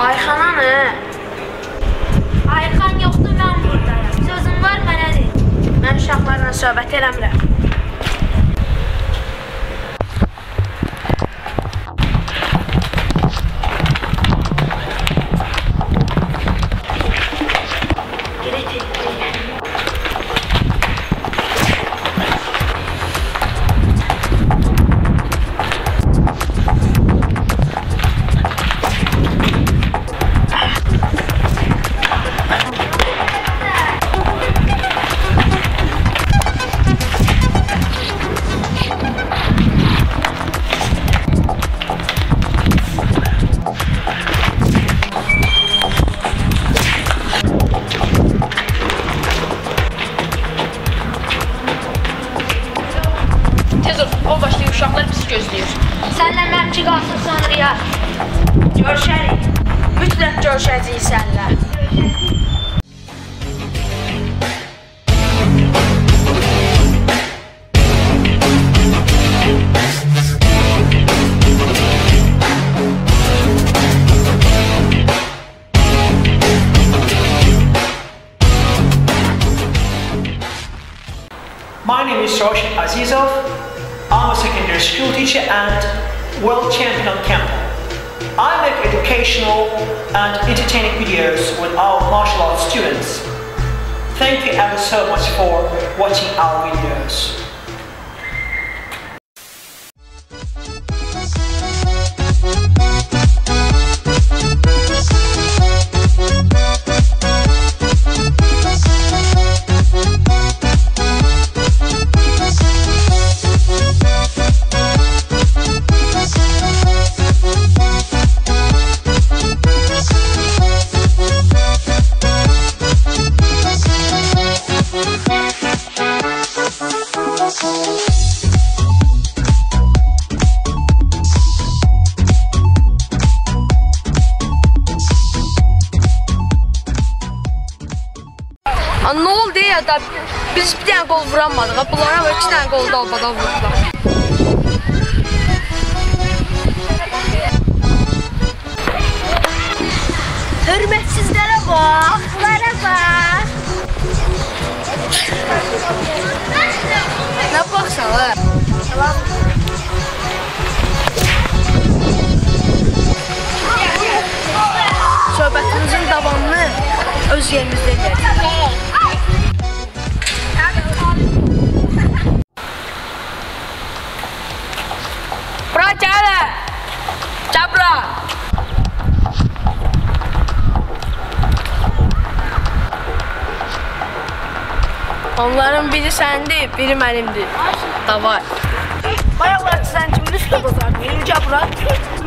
Ayxan hanı? Ayxan yoxdur, mən buradayım. Sözüm var, mənə deyil. Mən uşaqlarla söhbət eləmirəm. O başlayır, uşaqlar bizi gözləyir. Sənlə məmki qalsın sonraya. Görüşərik. Mütləq görüşəcəyik sənlə. My name is Roshan Azizov. I'm a secondary school teacher and world champion on Kempo. I make educational and entertaining videos with our martial arts students. Thank you ever so much for watching our videos. Ne oldu ya da biz bir tane gol vuramadık. Bunlara böyle 2 tane gol dalmadan vurdular. Hürmetsizlere bak. Bunlara bak. Ne baksan ha? Tamam. Söhbətimizin davamını öz yerimizdə edək. Bura gələ! Gəl bura! Onların biri səndir, biri mənimdir. Davay. Bayaqlar sən kimdir? Gəl bura.